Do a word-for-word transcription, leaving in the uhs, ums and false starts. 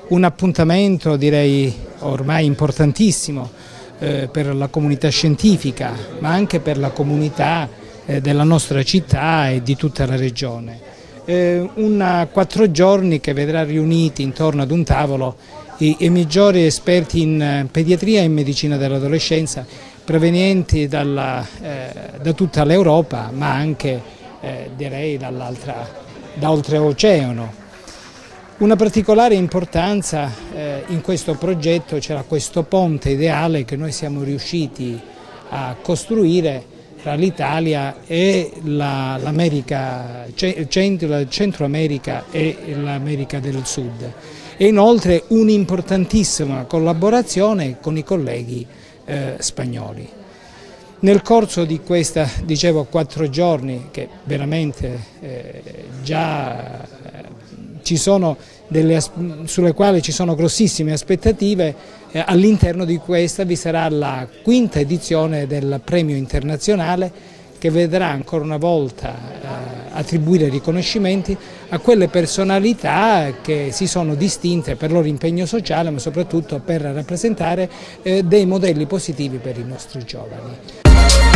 un appuntamento direi ormai importantissimo eh, per la comunità scientifica, ma anche per la comunità eh, della nostra città e di tutta la regione. Eh, una quattro giorni che vedrà riuniti intorno ad un tavolo i, i migliori esperti in pediatria e in medicina dell'adolescenza provenienti dalla, eh, da tutta l'Europa, ma anche eh, direi dall'altra, da oltreoceano. Una particolare importanza eh, in questo progetto c'era questo ponte ideale che noi siamo riusciti a costruire tra l'Italia e l'America, la Centro America e l'America del Sud, e inoltre un'importantissima collaborazione con i colleghi eh, spagnoli. Nel corso di questa, dicevo, quattro giorni, che veramente eh, già eh, ci sono delle, sulle quali ci sono grossissime aspettative, eh, all'interno di questa vi sarà la quinta edizione del premio internazionale che vedrà ancora una volta eh, attribuire riconoscimenti a quelle personalità che si sono distinte per il loro impegno sociale, ma soprattutto per rappresentare eh, dei modelli positivi per i nostri giovani.